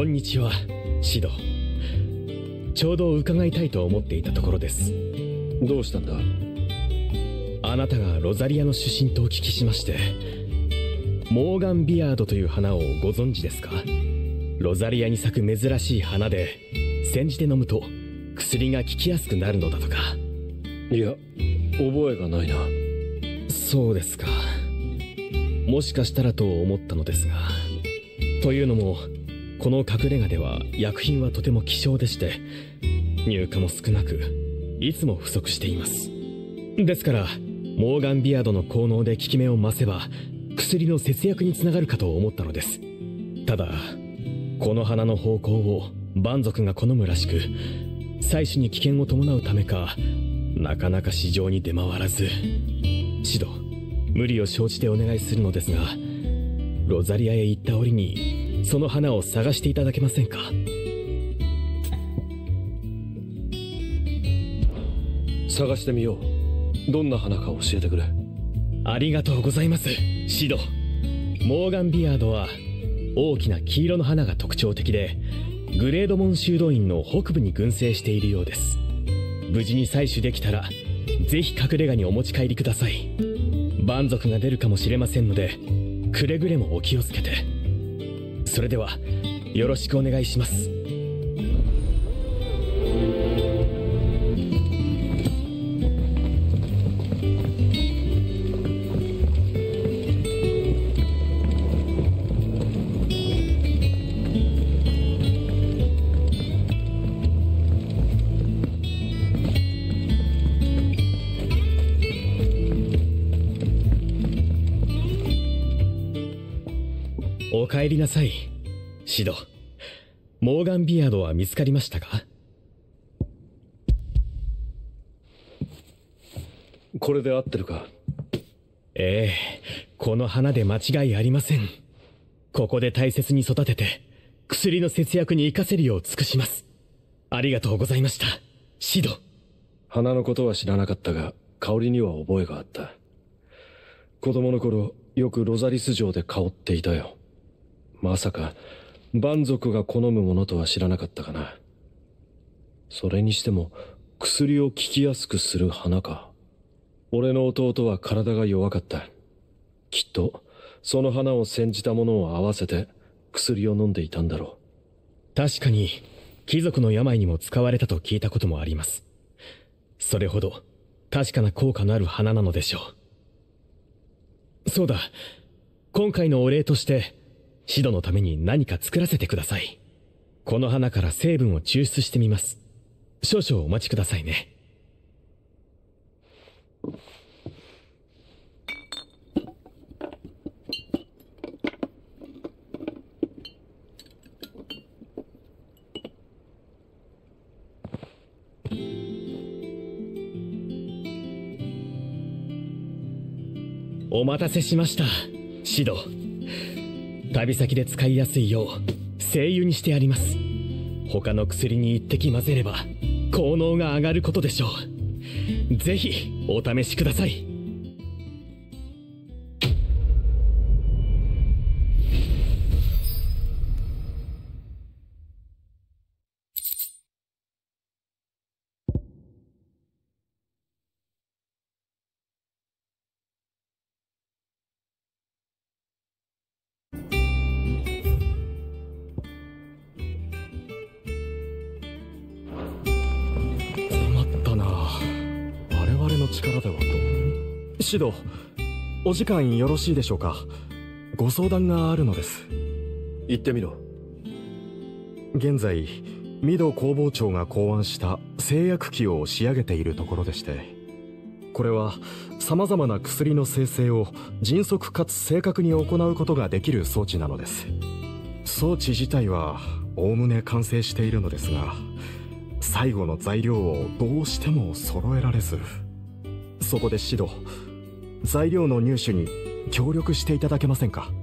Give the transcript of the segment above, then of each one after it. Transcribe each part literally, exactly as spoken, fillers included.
こんにちは、シド。ちょうど伺いたいと思っていたところです。 どうしたんだ？ あなたがロザリアの出身とお聞きしまして。モーガンビアードという花をご存知ですか？ロザリアに咲く珍しい花で、煎じて飲むと薬が効きやすくなるのだとか。 いや、覚えがないな。 そうですか。もしかしたらと思ったのですが。というのも、この隠れ家では薬品はとても希少でして、入荷も少なく、いつも不足しています。ですから、モーガンビアードの効能で効き目を増せば、薬の節約につながるかと思ったのです。ただ、この花の方向を蛮族が好むらしく、採取に危険を伴うためか、なかなか市場に出回らず。シド、無理を承知でお願いするのですが、ロザリアへ行った折にその花を探していただけませんか？ 探してみよう。どんな花か教えてくれ。 ありがとうございます、シド。モーガンビアードは大きな黄色の花が特徴的で、グレードモン修道院の北部に群生しているようです。無事に採取できたらぜひ隠れ家にお持ち帰りください。蛮族が出るかもしれませんので、くれぐれもお気をつけて。それではよろしくお願いします。お帰りなさい、シド。モーガンビアードは見つかりましたか？ これで合ってるか？ ええ、この花で間違いありません。ここで大切に育てて、薬の節約に活かせるよう尽くします。ありがとうございました、シド。 花のことは知らなかったが、香りには覚えがあった。子供の頃、よくロザリス城で香っていたよ。まさか蛮族が好むものとは知らなかったかな。それにしても薬を効きやすくする花か。俺の弟は体が弱かった。きっとその花を煎じたものを合わせて薬を飲んでいたんだろう。確かに貴族の病にも使われたと聞いたこともあります。それほど確かな効果のある花なのでしょう。そうだ、今回のお礼としてシドのために何か作らせてください。この花から成分を抽出してみます。少々お待ちくださいね。お待たせしました、シド。旅先で使いやすいよう精油にしてあります。他の薬に一滴混ぜれば効能が上がることでしょう。ぜひお試しください。 力ではと。シド、お時間よろしいでしょうか？ご相談があるのです。 言ってみろ。 現在御堂工房長が考案した製薬機を仕上げているところでして、これは様々な薬の生成を迅速かつ正確に行うことができる装置なのです。装置自体はおおむね完成しているのですが、最後の材料をどうしても揃えられず、そこでシド、材料の入手に協力していただけませんか？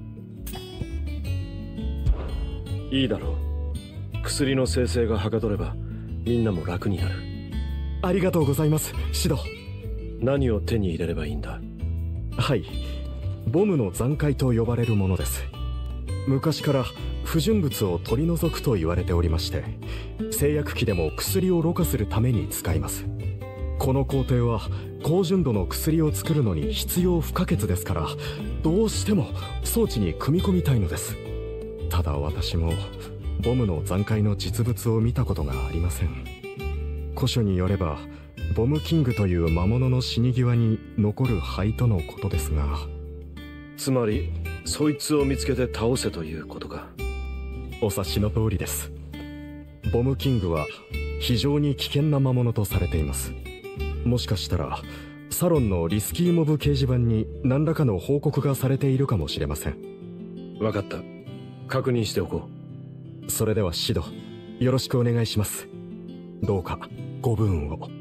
いいだろう。薬の生成がはかどればみんなも楽になる。 ありがとうございます、シド。 何を手に入れればいいんだ？ はい、ボムの残骸と呼ばれるものです。 昔から不純物を取り除くと言われておりまして、製薬機でも薬をろ過するために使います。この工程は高純度の薬を作るのに必要不可欠ですから、どうしても装置に組み込みたいのです。ただ私もボムの残骸の実物を見たことがありません。古書によればボムキングという魔物の死に際に残る灰とのことですが、 つまりそいつを見つけて倒せということか。 お察しの通りです。ボムキングは非常に危険な魔物とされています。もしかしたらサロンのリスキーモブ掲示板に何らかの報告がされているかもしれません。 分かった、確認しておこう。それではシド、よろしくお願いします。どうかご武運を。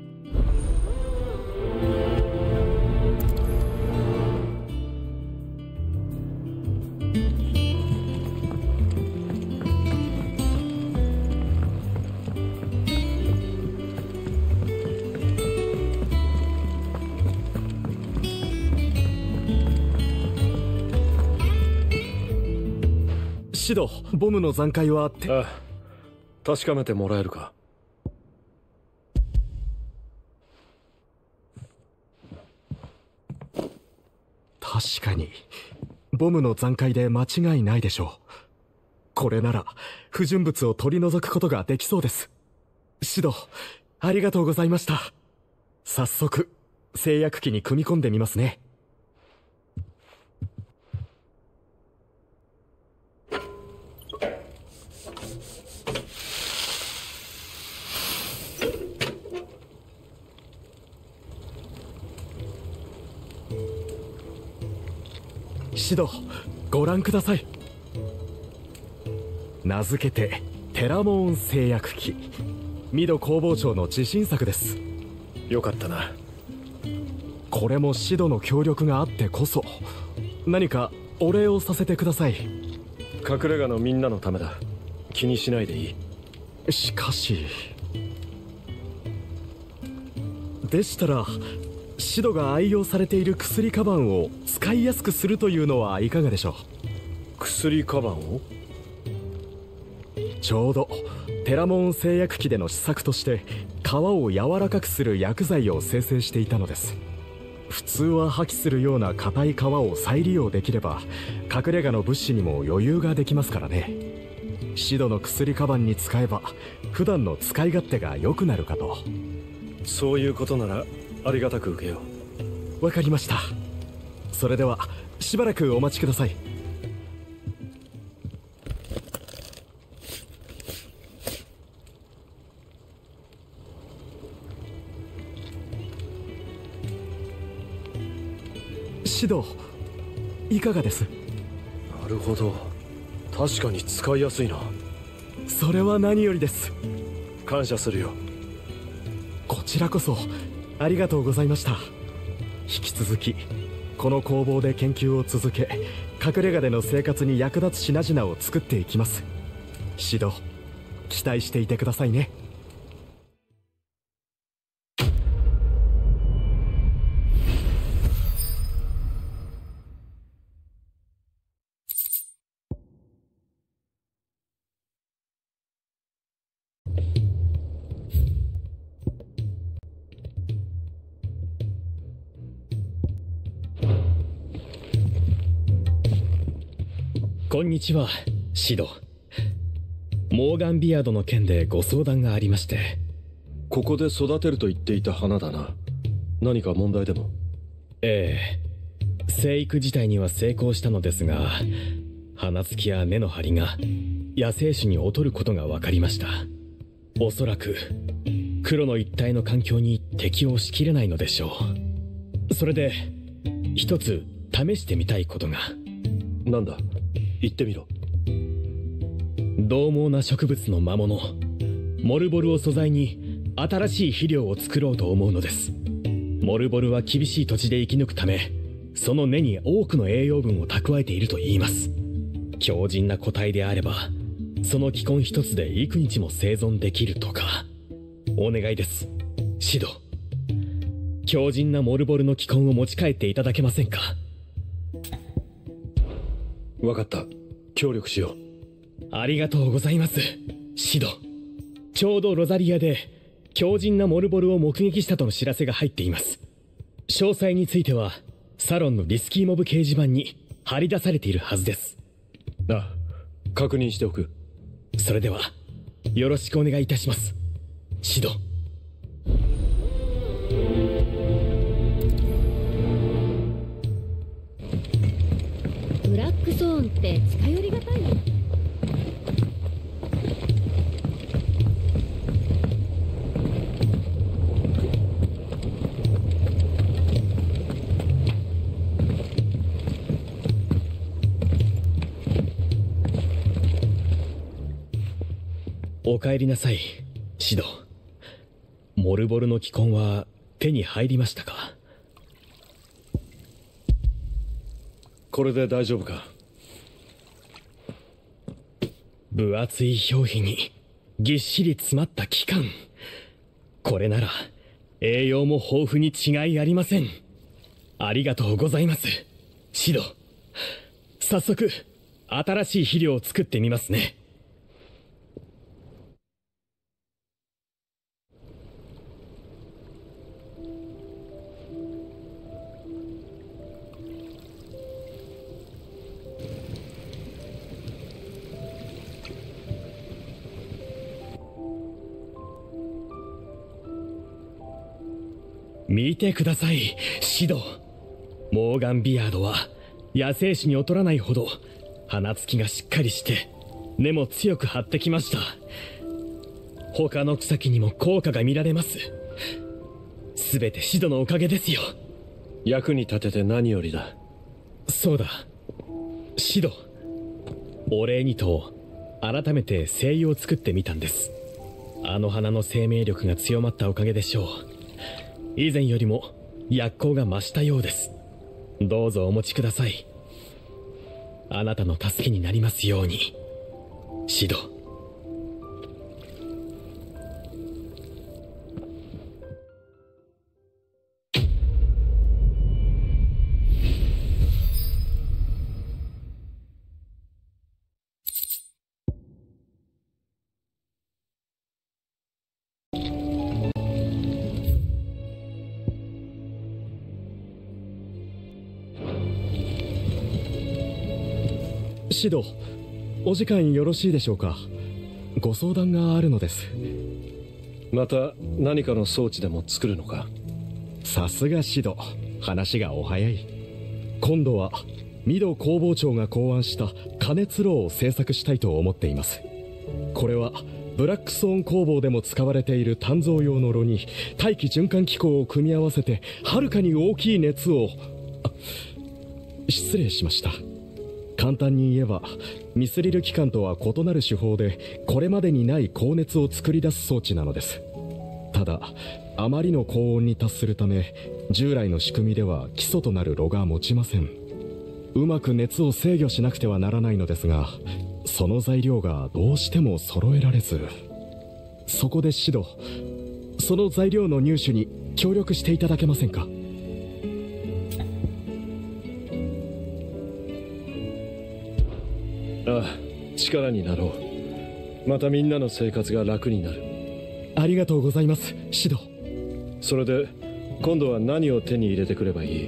シド、ボムの残骸はって。 ああ、確かめてもらえるか。 確かにボムの残骸で間違いないでしょう。これなら不純物を取り除くことができそうです。シド、ありがとうございました。早速製薬機に組み込んでみますね。シド、ご覧ください。名付けてテラモーン製薬機、ミド工房長の自信作です。 よかったな。 これもシドの協力があってこそ。何かお礼をさせてください。 隠れ家のみんなのためだ。気にしないでいい。しかしでしたらシドが愛用されている薬カバンを使いやすくするというのはいかがでしょう。 薬カバンを？ ちょうどテラモン製薬機での試作として皮を柔らかくする薬剤を生成していたのです。普通は破棄するような硬い皮を再利用できれば隠れ家の物資にも余裕ができますからね。シドの薬カバンに使えば普段の使い勝手が良くなるかと。 そういうことならありがたく受けよう。わかりました。それではしばらくお待ちください。シド、いかがです？ なるほど、確かに使いやすいな。 それは何よりです。 感謝するよ。 こちらこそありがとうございました。引き続きこの工房で研究を続け、隠れ家での生活に役立つ品々を作っていきます。シド、期待していてくださいね。 こんにちは、シド。モーガンビアードの件でご相談がありまして。 ここで育てると言っていた花だな。何か問題でも？ ええ、生育自体には成功したのですが、花つきや根の張りが野生種に劣ることが分かりました。おそらく黒の一帯の環境に適応しきれないのでしょう。それで一つ試してみたいことが。 なんだ、言ってみろ。 獰猛な植物の魔物モルボルを素材に新しい肥料を作ろうと思うのです。モルボルは厳しい土地で生き抜くため、その根に多くの栄養分を蓄えているといいます。強靭な個体であればその気根一つで幾日も生存できるとか。お願いです、シド。強靭なモルボルの気根を持ち帰っていただけませんか？ 分かった、 協力しよう。ありがとうございます、シド。ちょうどロザリアで強靭なモルボルを目撃したとの知らせが入っています。詳細についてはサロンのリスキーモブ掲示板に貼り出されているはずです。 ああ、確認しておく。 それではよろしくお願いいたします、シド。 ブラックゾーンって近寄りがたいの？ お帰りなさい、シド。モルボルの気根は手に入りましたか？ これで大丈夫か？ 分厚い表皮にぎっしり詰まった器官。これなら栄養も豊富に違いありません。ありがとうございます、シド。早速新しい肥料を作ってみますね。見てください、シド。モーガンビアードは野生種に劣らないほど花つきがしっかりして根も強く張ってきました。他の草木にも効果が見られます。すべてシドのおかげですよ。 役に立てて何よりだ。 そうだ、シド。お礼にと改めて精油を作ってみたんです。あの花の生命力が強まったおかげでしょう。以前よりも薬効が増したようです。どうぞお持ちください。あなたの助けになりますように、シド。 シド、お時間よろしいでしょうか？ご相談があるのです。 また何かの装置でも作るのか？ さすがシド、話がお早い。今度はミド工房長が考案した加熱炉を製作したいと思っています。これはブラックストーン工房でも使われている鍛造用の炉に大気循環機構を組み合わせてはるかに大きい熱を、あ、失礼しました。簡単に言えばミスリル機関とは異なる手法でこれまでにない高熱を作り出す装置なのです。ただあまりの高温に達するため従来の仕組みでは基礎となる炉が持ちません。うまく熱を制御しなくてはならないのですが、その材料がどうしても揃えられず、そこでシド、その材料の入手に協力していただけませんか？ ああ、力になろう。またみんなの生活が楽になる。 ありがとうございます、シド。 それで今度は何を手に入れてくればいい？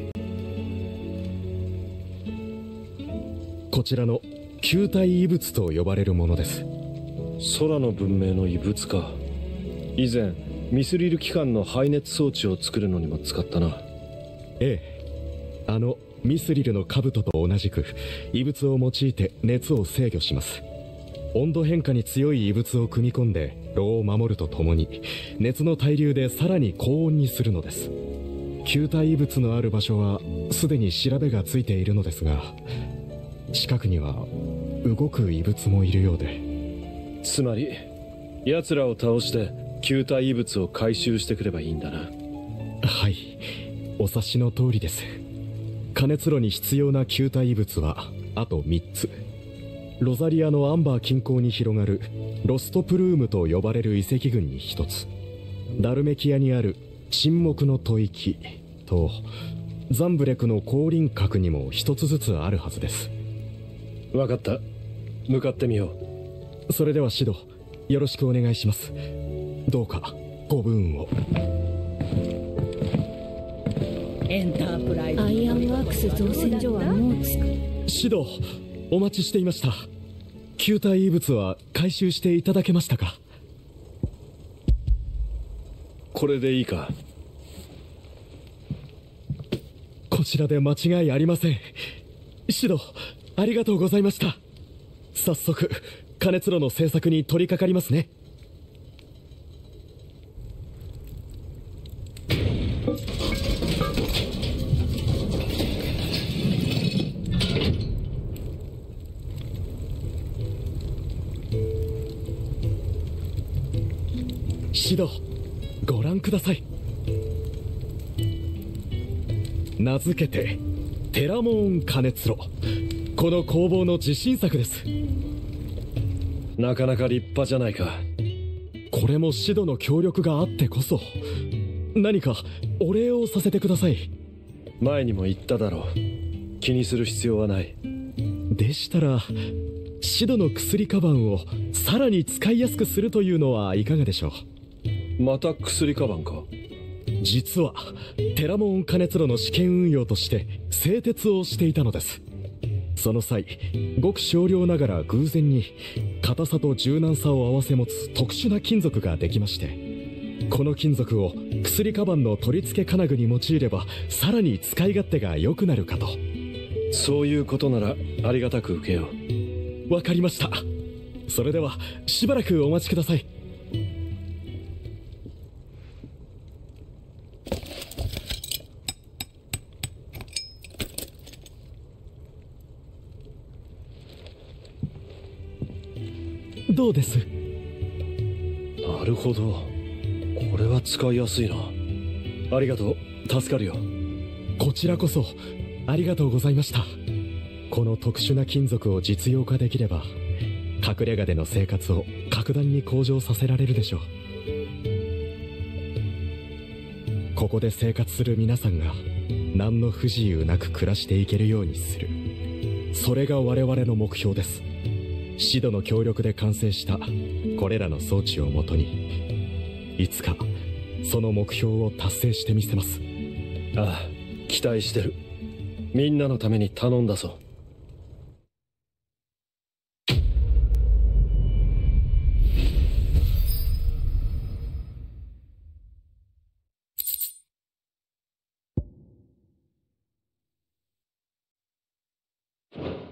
こちらの球体異物と呼ばれるものです。 空の文明の異物か。以前ミスリル機関の排熱装置を作るのにも使ったな。 ええ、あのミスリルの兜と同じく異物を用いて熱を制御します。温度変化に強い異物を組み込んで炉を守るとともに熱の対流でさらに高温にするのです。球体異物のある場所はすでに調べがついているのですが、近くには動く異物もいるようで。 つまり奴らを倒して球体異物を回収してくればいいんだな。 はい、お察しの通りです。加熱炉に必要な球体異物はあとみっつ。ロザリアのアンバー近郊に広がるロストプルームと呼ばれる遺跡群にひとつ、ダルメキアにある沈黙の吐息とザンブレクの降臨閣にもひとつずつあるはずです。 分かった。 向かってみよう。それではシド、よろしくお願いします。どうかご武運を。 エンタープライズアイアンワークス造船所はもう着く。 シド、お待ちしていました。球体遺物は回収していただけましたか？ これでいいか？ こちらで間違いありません。シド、ありがとうございました。早速加熱炉の製作に取り掛かりますね。シド、ご覧ください。名付けてテラモーン加熱炉。この工房の自信作です。 なかなか立派じゃないか。 これもシドの協力があってこそ。何かお礼をさせてください。 前にも言っただろう。気にする必要はない。 でしたらシドの薬カバンをさらに使いやすくするというのはいかがでしょう。 また薬カバンか？ 実はテラモーン加熱炉の試験運用として製鉄をしていたのです。その際、ごく少量ながら偶然に硬さと柔軟さを併せ持つ特殊な金属ができまして、この金属を薬カバンの取り付け金具に用いればさらに使い勝手が良くなるかと。 そういうことならありがたく受けよう。わかりました。それではしばらくお待ちください。どうです？ なるほど、これは使いやすいな。ありがとう、助かるよ。 こちらこそありがとうございました。この特殊な金属を実用化できれば隠れ家での生活を格段に向上させられるでしょう。ここで生活する皆さんが何の不自由なく暮らしていけるようにする、それが我々の目標です。シドの協力で完成したこれらの装置をもとにいつかその目標を達成してみせます。 ああ、期待してる。みんなのために頼んだぞ。 you